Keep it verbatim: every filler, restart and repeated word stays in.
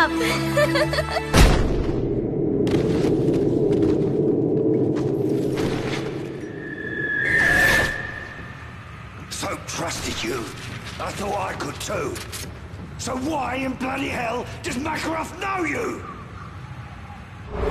up! So trusted you. I thought I could too. So why in bloody hell does Makarov know you?